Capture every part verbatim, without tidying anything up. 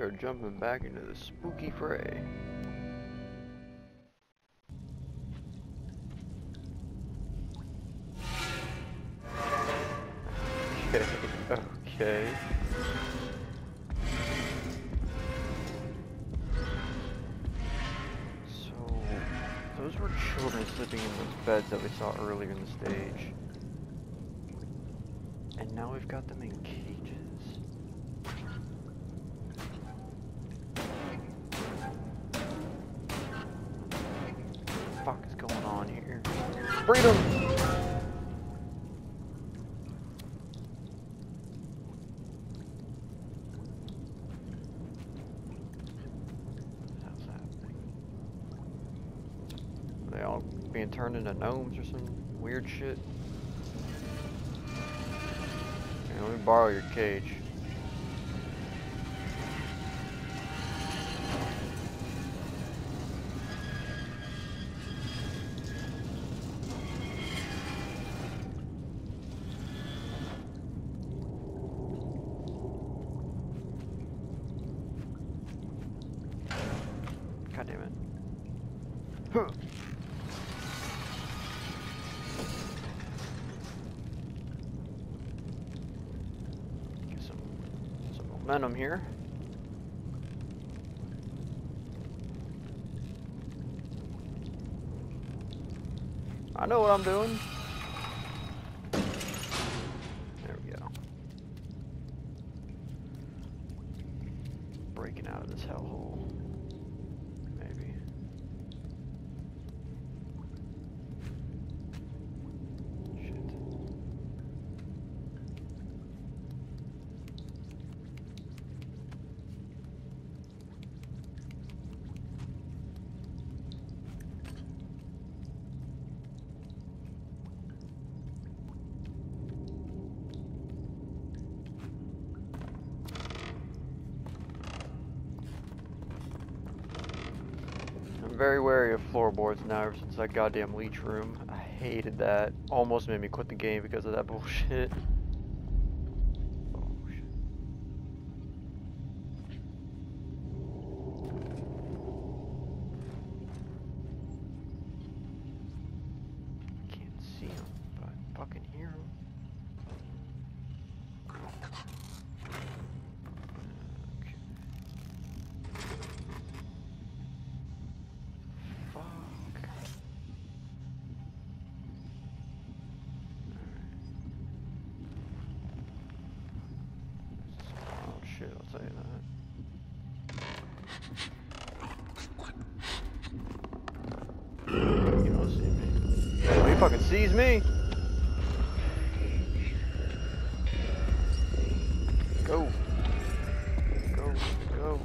are jumping back into the spooky fray. Okay, okay. So, those were children sleeping in those beds that we saw earlier in the stage. And now we've got them in cages. What the fuck is going on here? Freedom! What's happening? Are they all being turned into gnomes or some weird shit? Yeah, let me borrow your cage. God damn it. Huh. Get some some momentum here. I know what I'm doing. There we go. Breaking out of this hellhole. Maybe. Shit. I'm very wary of floorboards now ever since that goddamn leech room. I hated that. Almost made me quit the game because of that bullshit. Oh shit. Can't see him, but I fucking hear him. Shit, I'll tell you that. You don't see me. Oh, he fucking sees me! Go. Go, go.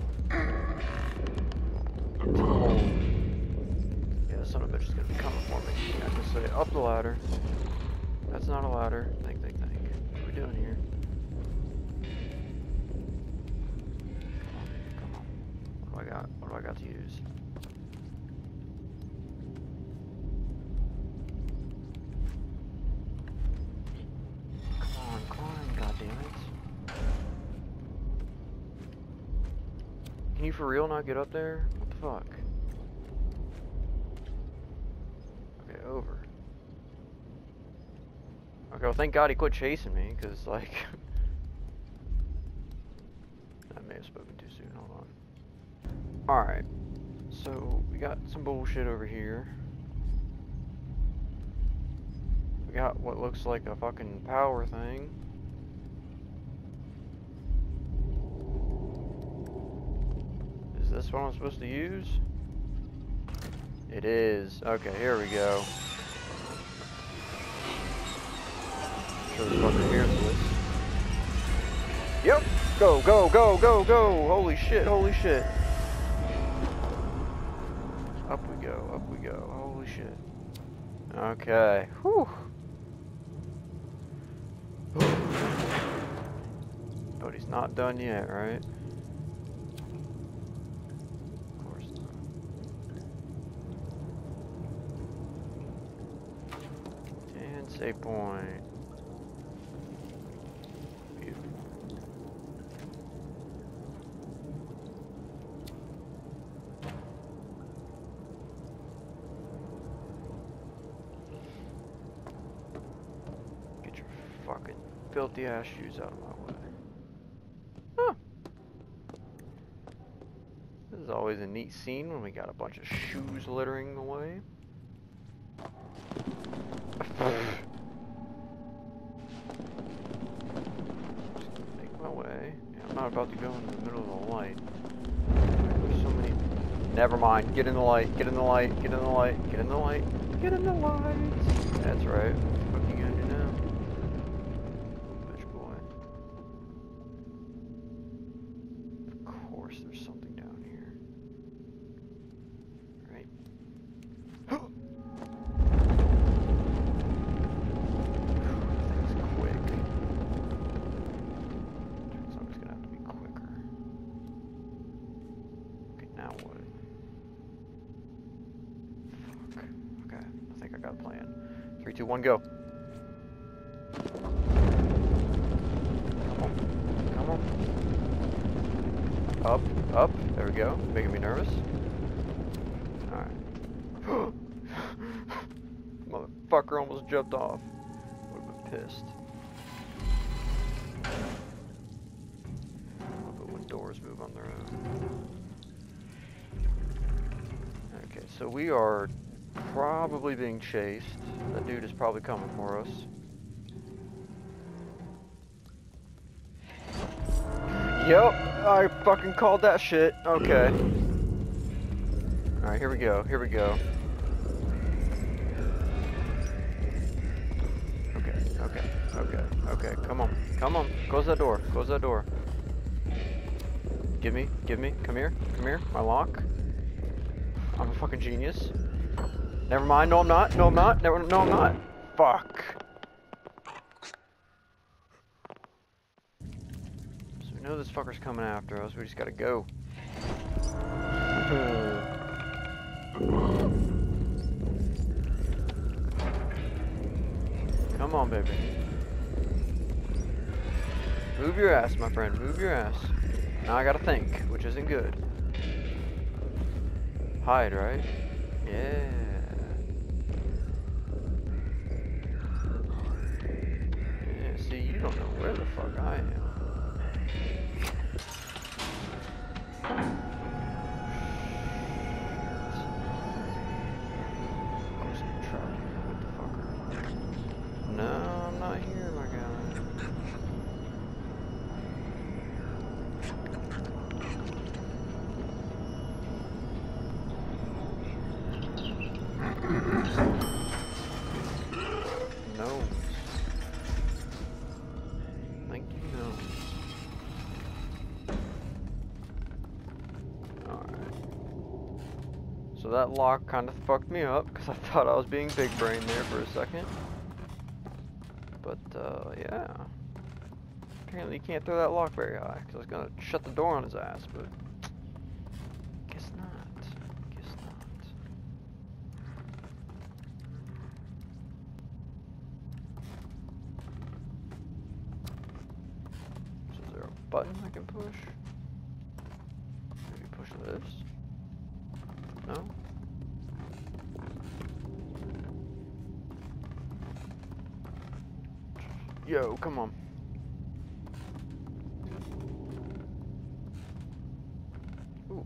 Get to the hole. Yeah, the son of a bitch is gonna be coming for me. I just say, up the ladder. That's not a ladder. Think, think, think. What are we doing here? What do I got? What do I got to use? Come on, climb, goddammit. Can you for real not get up there? What the fuck? Okay, over. Okay, well thank God he quit chasing me, cause like... I may have spoken too soon, hold on. Alright, so we got some bullshit over here. We got what looks like a fucking power thing. Is this what I'm supposed to use? It is. Okay, here we go. Sure the fucker hears this. Yep! Go, go, go, go, go! Holy shit, holy shit. Up we go, up we go. Holy shit. Okay. Whew. But he's not done yet, right? Of course not. And save point. Beautiful. filthy ass shoes out of my way. Huh. This is always a neat scene when we got a bunch of shoes littering away. Just make my way. Yeah, I'm not about to go into the middle of the light. There's so many. Never mind. Get in the light. Get in the light. Get in the light. Get in the light. Get in the light. That's right. What are you gonna do now? Bitch boy. Of course there's something down here. Right. Thing's quick. So I'm just gonna have to be quicker. Okay, now what? Fuck. Okay, I think I got a plan. Three, two, one, go. Come on. Come on. Up, up. There we go. Making me nervous. Alright. Motherfucker almost jumped off. Would've been pissed. Love it when doors move on their own. Okay, so we are probably being chased. That dude is probably coming for us. Yep, I fucking called that shit. Okay. Alright, here we go, here we go. Okay, okay, okay, okay, come on, come on, close that door, close that door. Give me, give me, come here, come here, my lock. I'm a fucking genius. Never mind, no I'm not, no I'm not, Never, no I'm not. Fuck. So we know this fucker's coming after us, we just gotta go. Come on, baby. Move your ass, my friend, move your ass. Now I gotta think, which isn't good. Hide, right? Yeah. Yeah, see, you don't know where the fuck I am. No, I'm not here, my guy. No. Thank you, no. Alright. So that lock kind of fucked me up, because I thought I was being big brain there for a second. But, uh, yeah. Apparently you can't throw that lock very high, because I was gonna shut the door on his ass, but... Guess not. Guess not. So is there a button I can push? Maybe push this? No? Yo, come on. Ooh.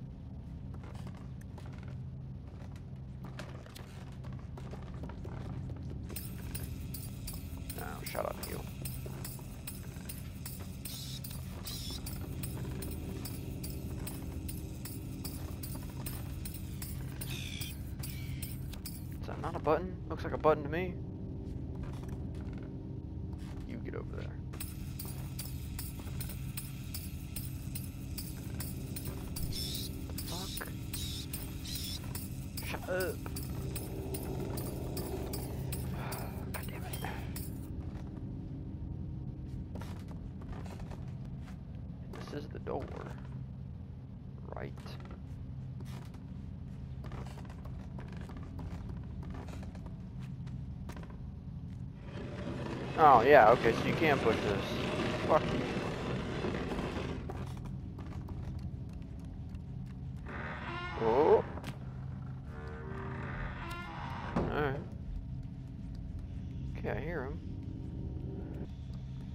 Now, shout out to you. Is that not a button? Looks like a button to me. Get over there. Fuck. Shut up. God damn it. This is the door. Right. Oh, yeah, okay, so you can't push this. Fuck you. Oh. Alright. Okay, I hear him.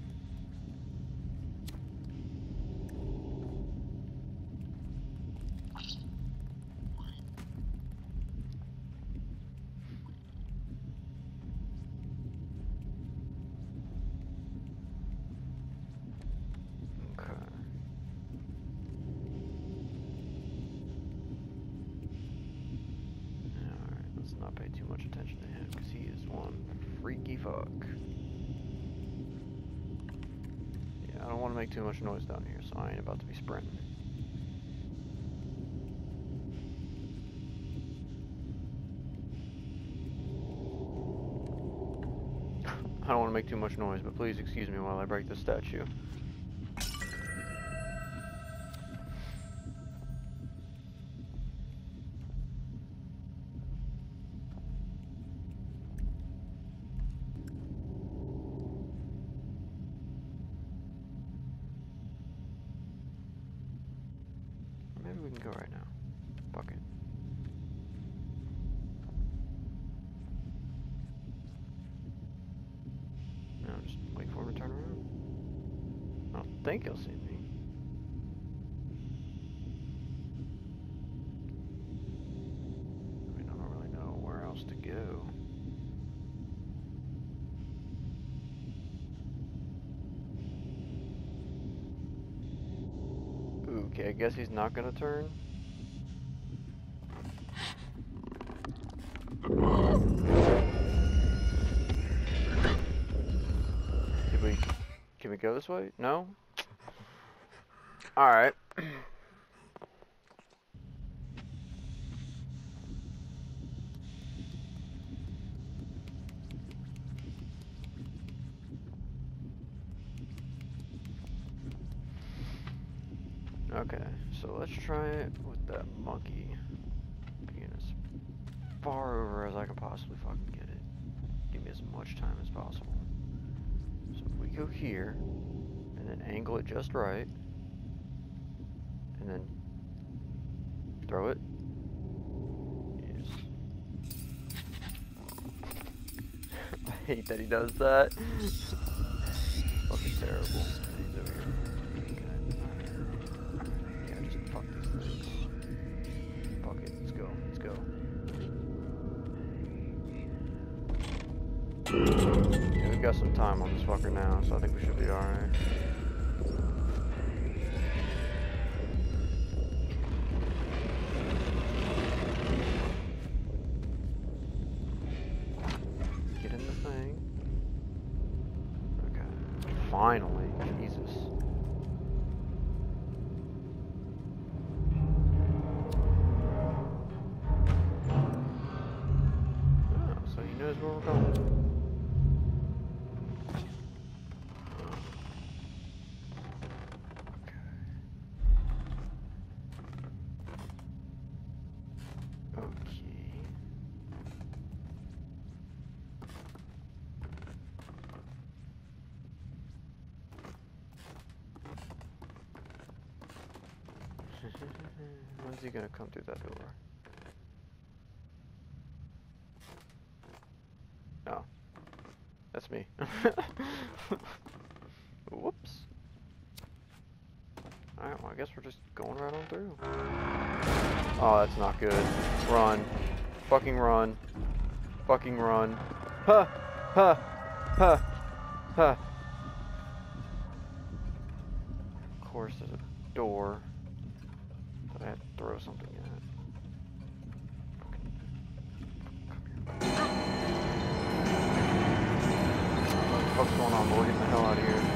too much noise down here, so I ain't about to be sprinting. I don't want to make too much noise, but please excuse me while I break this statue. Maybe we can go right now. Fuck it. No, just wait for him to turn around. I don't think he'll see me. I mean, I don't really know where else to go. Okay, I guess he's not gonna turn. Did we, can we go this way? No? Alright. Okay, so let's try it with that monkey being as far over as I can possibly fucking get it. Give me as much time as possible. So if we go here, and then angle it just right, and then throw it. Yes. I hate that he does that. Fucking terrible. He's over here. Fuck these things. Fuck it. Let's go. Let's go. Yeah, we've got some time on this fucker now, so I think we should be alright. Get in the thing. Okay. Finally. Jesus. Knows where we're going. Okay. Okay. When's he gonna come through that door? Oh, that's me. Whoops. Alright, well I guess we're just going right on through. Oh, that's not good. Run. Fucking run. Fucking run. Ha! Ha! Ha! Ha! Of course there's a door that I have to throw something at. What's going on? We're getting the hell out of here.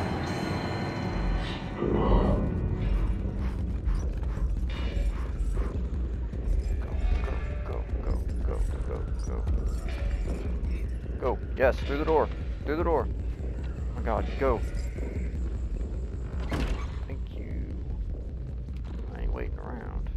Go, go, go, go, go, go. Go. Yes, through the door. Through the door. Oh my god, go. Thank you. I ain't waiting around.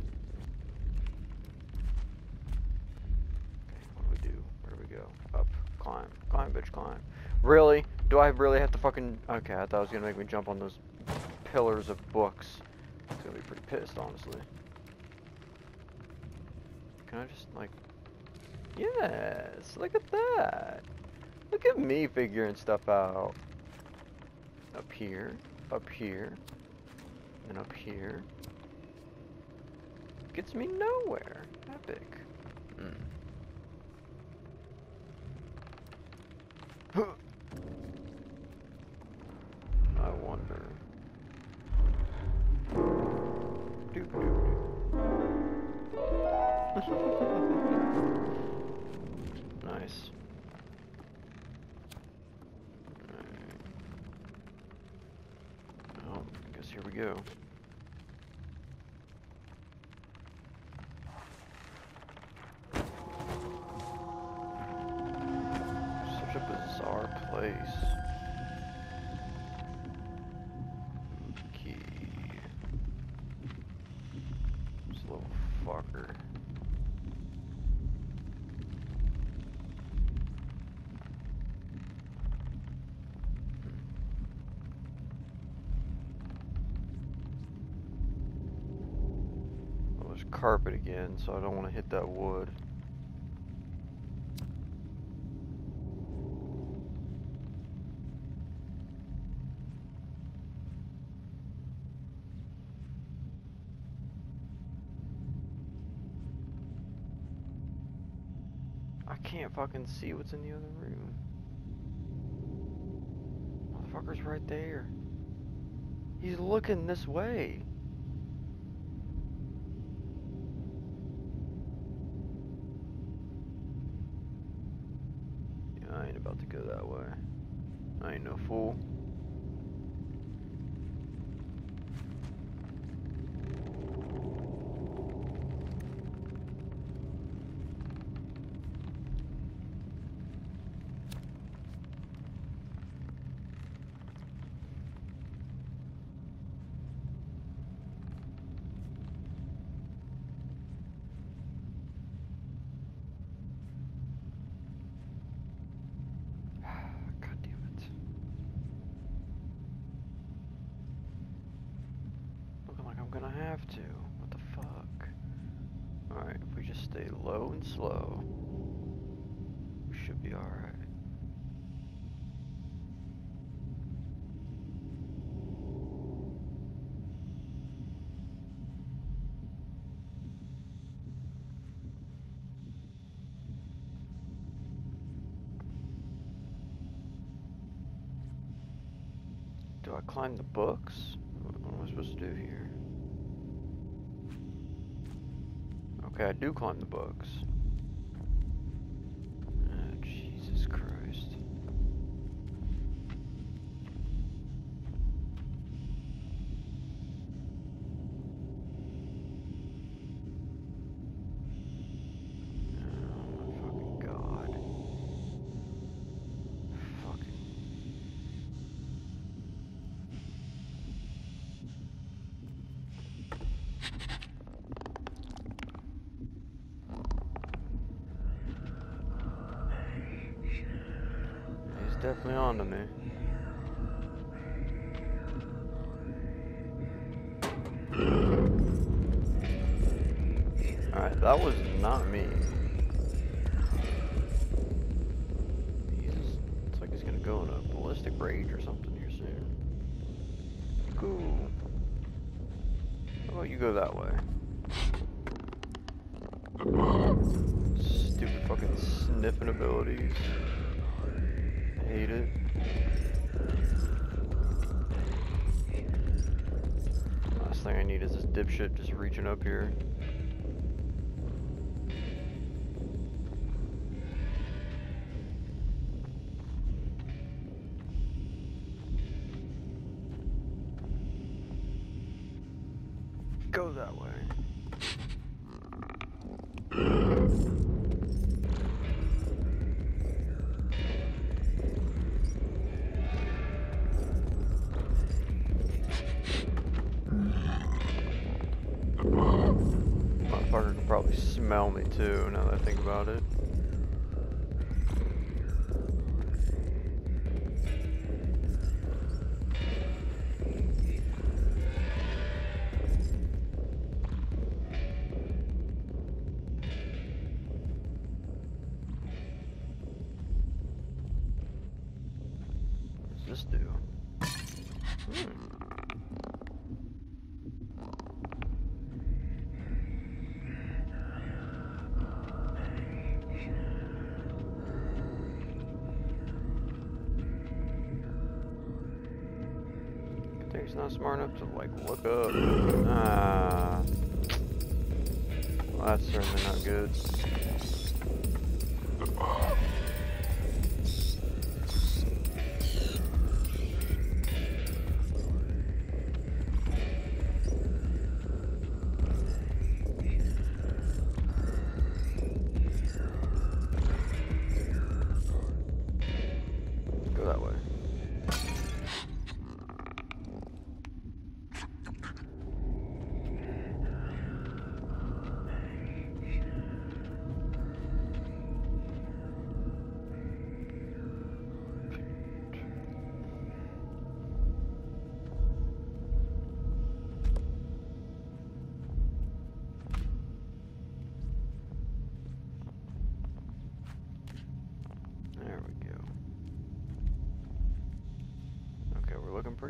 Okay, what do we do? Where do we go? Up. Climb. Climb, bitch, climb. Really? Do I really have to fucking... Okay, I thought it was gonna make me jump on those pillars of books. I was gonna be pretty pissed, honestly. Can I just, like... Yes! Look at that! Look at me figuring stuff out. Up here. Up here. And up here. Gets me nowhere. Epic. Mm. I wonder. Doo -doo -doo. Nice. Right. Oh, I go? Such a bizarre place. Key. This little fucker. Carpet again, so I don't want to hit that wood. I can't fucking see what's in the other room. Motherfucker's right there. He's looking this way. I ain't about to go that way. I ain't no fool. Gonna have to. What the fuck? Alright, if we just stay low and slow, we should be alright. Do I climb the books? What am I supposed to do here? Okay, I do climb the books. Oh, Jesus Christ. Oh my fucking God. Fucking. Definitely on to me. Alright, that was not me. Jesus. It's like he's gonna go in a ballistic rage or something here soon. Cool. How about you go that way? Stupid fucking sniffing abilities. Hate it. Last thing I need is this dipshit just reaching up here. Go that way. Motherfucker can probably smell me too, now that I think about it. What does this do? Hmm. He's not smart enough to like look up. Ah, well, that's certainly not good.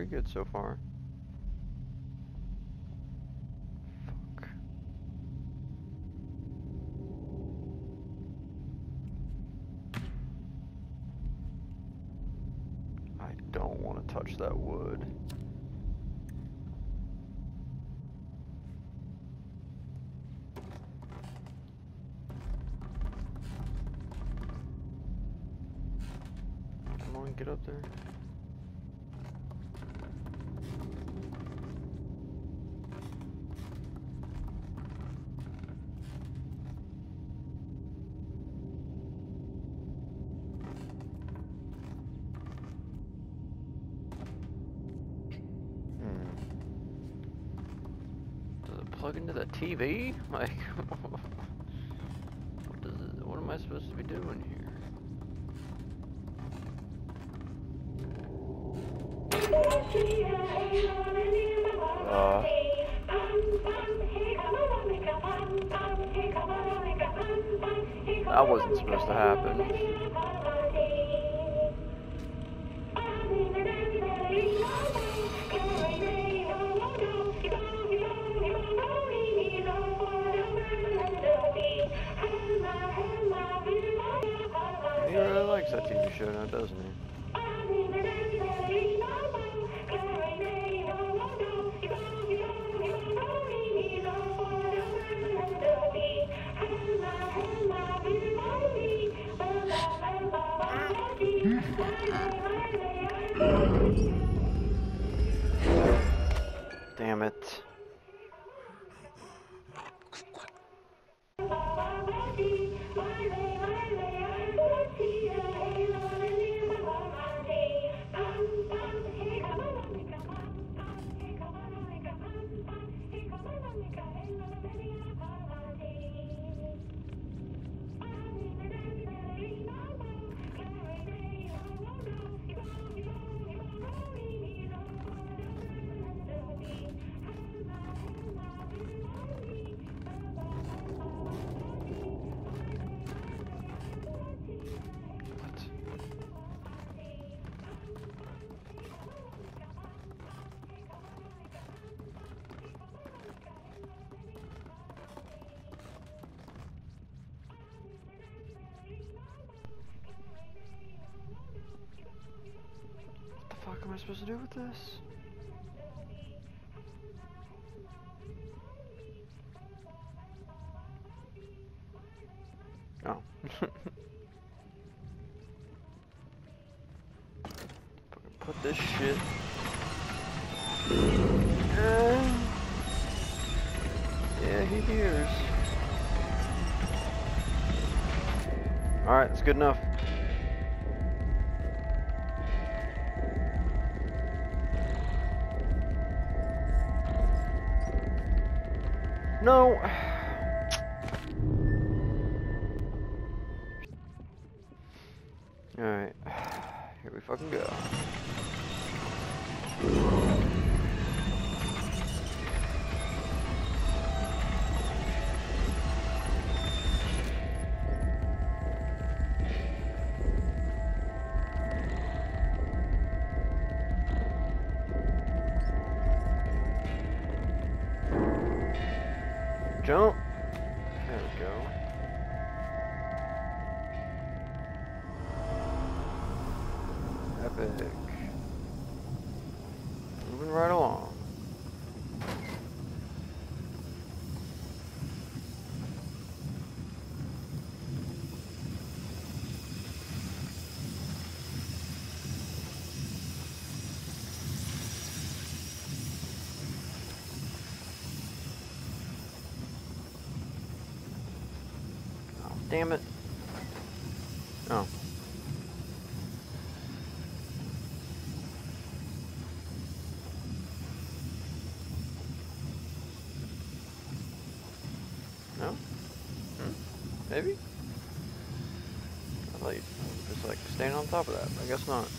pretty good so far. Fuck. I don't want to touch that wood. Come on, get up there. Plug into the T V? Like, what does it, what am I supposed to be doing here? Uh, that wasn't supposed to happen. He really likes that T V show now, doesn't he? Damn it. What am I supposed to do with this? Oh. Put this shit. Uh, yeah, he hears. Alright, that's good enough. No. Alright. Here we fucking go. Jump. There we go. Epic. Moving right along. Damn it. Oh. No? Hmm? Maybe? I thought you'd just like staying on top of that. I guess not.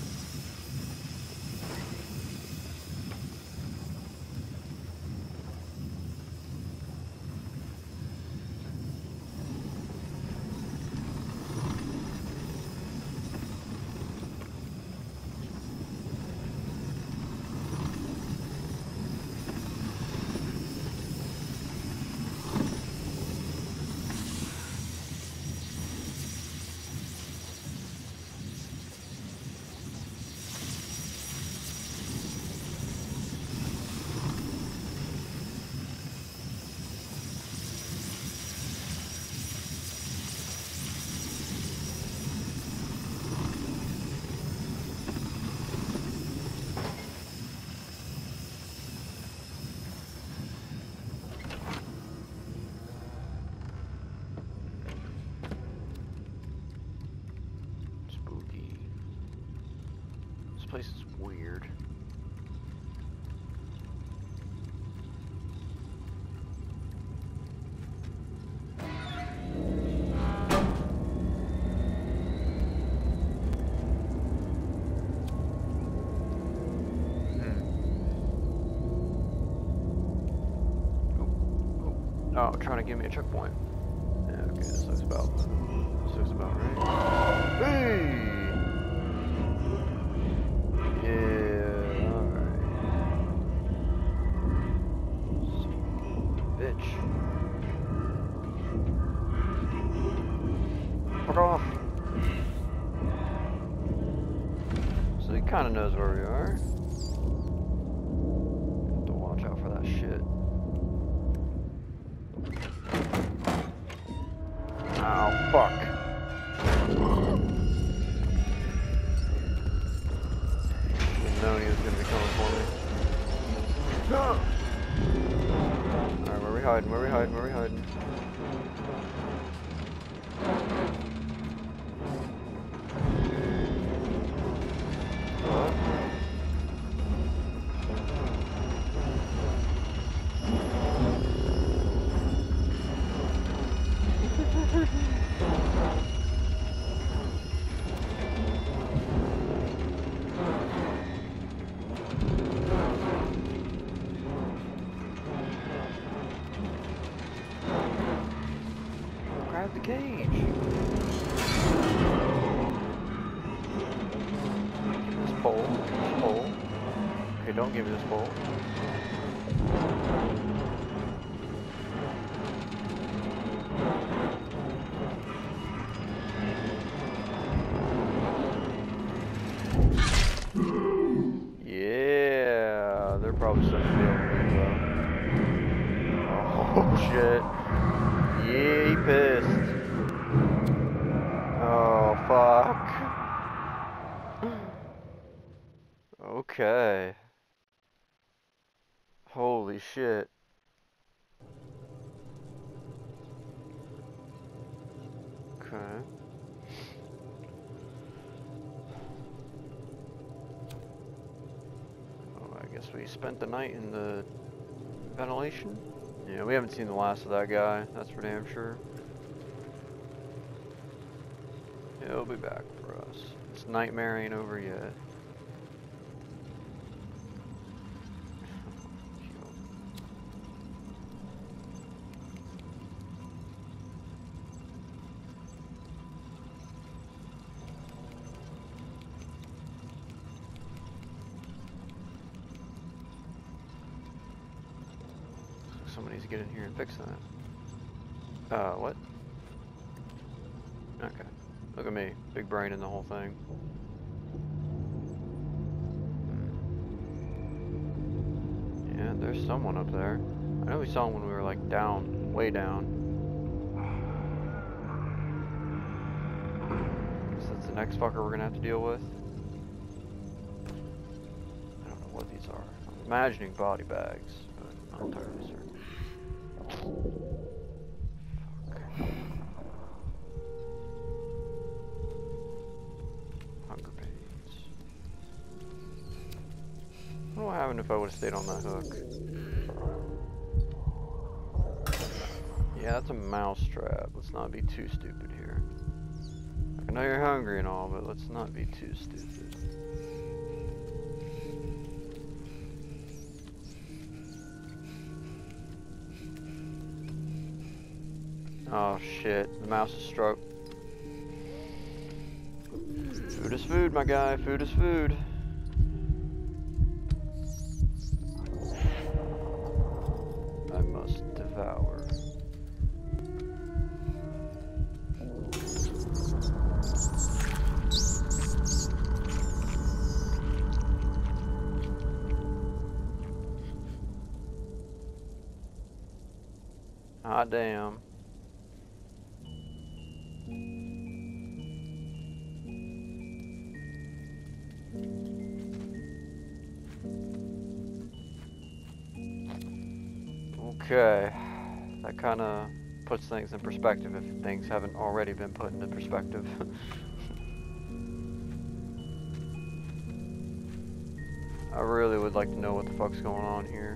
place is weird. Oh, trying to give me a checkpoint. Yeah, okay, this looks about, this looks about right. Hey! Yeah, alright. Bitch. Fuck off! So he kinda knows where we are. Have to watch out for that shit. Oh, fuck. Didn't know he was gonna be coming for me. No! Alright, where are we hiding? Where are we hiding? Where are we hiding? Grab the cage. Give me this pole. Give me this pole. Okay, don't give me this pole. Yeah, they're probably starting to be able to though. Oh shit. Yeah, he pissed. Oh, fuck. Okay. Holy shit. Okay. Oh, I guess we spent the night in the ventilation? Yeah, we haven't seen the last of that guy, that's for damn sure. He'll be back for us. This nightmare ain't over yet. Somebody needs to get in here and fix that. Uh, what? Okay. Look at me. Big brain in the whole thing. Yeah, there's someone up there. I know we saw him when we were like down, way down. Guess that's the next fucker we're gonna have to deal with. I don't know what these are. I'm imagining body bags, but not entirely certain. Fuck. Hunger pains. What would happen if I would have stayed on that hook? Yeah, that's a mouse trap. Let's not be too stupid here. I know you're hungry and all, but let's not be too stupid. Oh shit, the mouse is struck. Food is food, my guy. Food is food. I must devour. Ah, damn. Okay, that kind of puts things in perspective if things haven't already been put into perspective. I really would like to know what the fuck's going on here.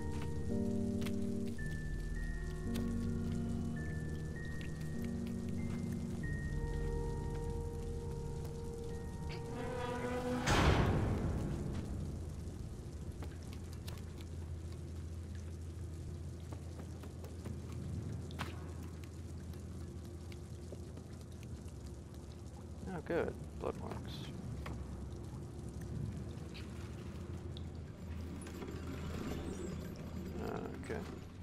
Oh, good. Blood marks. Okay.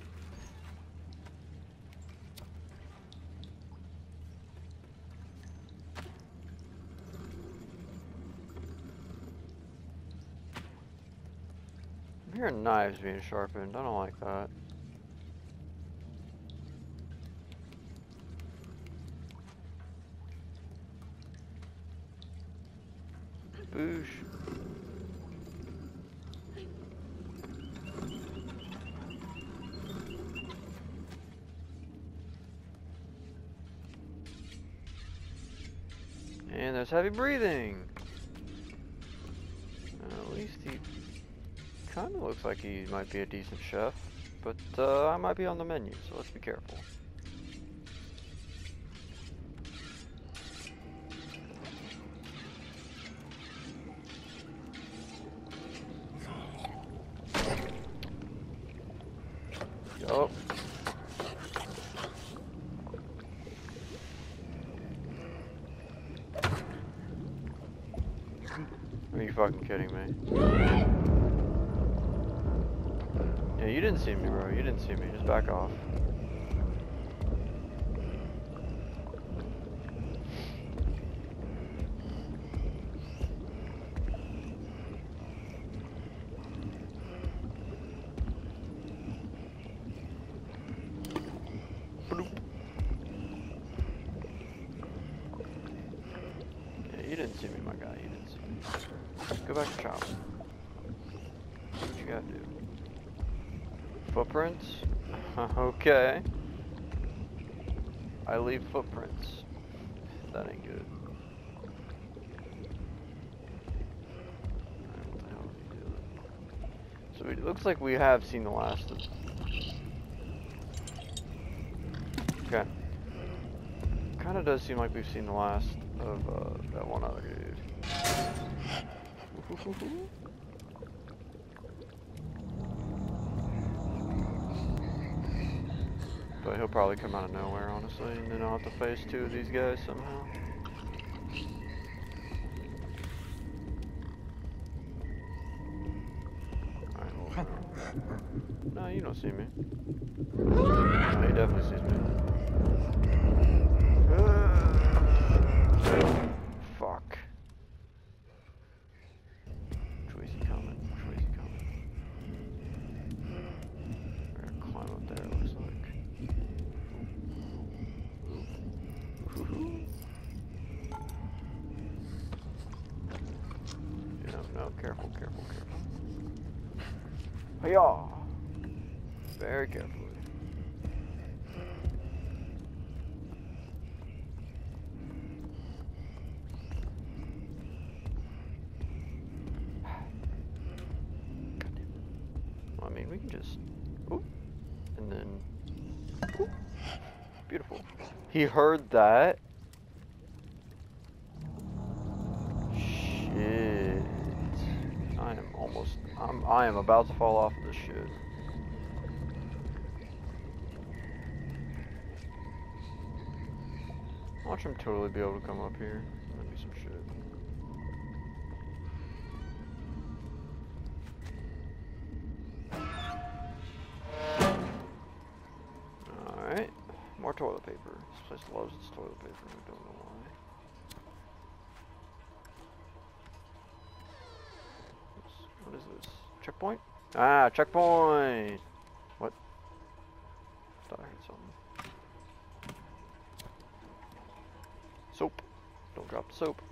I'm hearing knives being sharpened. I don't like that. Boosh. And there's heavy breathing. Uh, at least he kind of looks like he might be a decent chef, but uh, I might be on the menu, so let's be careful. Yup. Are you fucking kidding me? Yeah, you didn't see me, bro. You didn't see me. Just back off. Yeah, you didn't see me, my guy. You didn't see me. Go back to chop. What you gotta do? Footprints? Okay. I leave footprints. That ain't good. Alright, what the hell is he doing? So it looks like we have seen the last of... Okay. Kinda does seem like we've seen the last of uh, that one other dude. But he'll probably come out of nowhere, honestly, and then I'll have to face two of these guys somehow. Alright, well, no, you don't see me. No, he definitely sees me. Fuck. Which way is he coming? Which way is he coming? We're gonna climb up there, it looks like. Yeah, no, careful, careful, careful. Hiya! Very carefully. Well, I mean, we can just, oop, and then, oop. Beautiful. He heard that. Shit. I am almost, I'm, I am about to fall off of this shit. Watch him totally be able to come up here. That'd be some shit. Alright. More toilet paper. This place loves its toilet paper. I don't know why. What is this? Checkpoint? Ah, checkpoint! What? Thought I heard something. Soap. Don't drop the soap.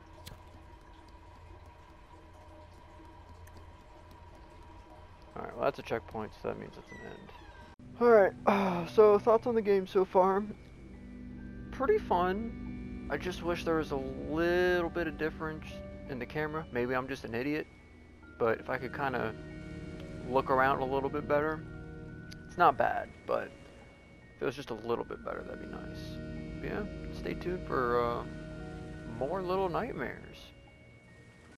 Alright, well that's a checkpoint, so that means it's an end. Alright, uh, so thoughts on the game so far? Pretty fun. I just wish there was a little bit of difference in the camera. Maybe I'm just an idiot. but if I could kind of look around a little bit better, it's not bad, but if it was just a little bit better, that'd be nice. But yeah, stay tuned for uh, more little nightmares.